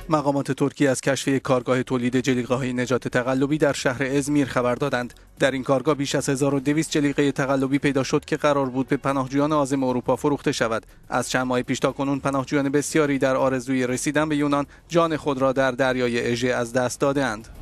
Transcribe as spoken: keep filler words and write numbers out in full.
مقامات ترکیه از کشف یک کارگاه تولید جلیقه‌های نجات تقلبی در شهر ازمیر خبر دادند. در این کارگاه بیش از هزار و دویست جلیقه تقلبی پیدا شد که قرار بود به پناهجویان عازم اروپا فروخته شود. از چند ماه پیش تاکنون پناهجویان بسیاری در آرزوی رسیدن به یونان جان خود را در دریای اژه از دست داده‌اند.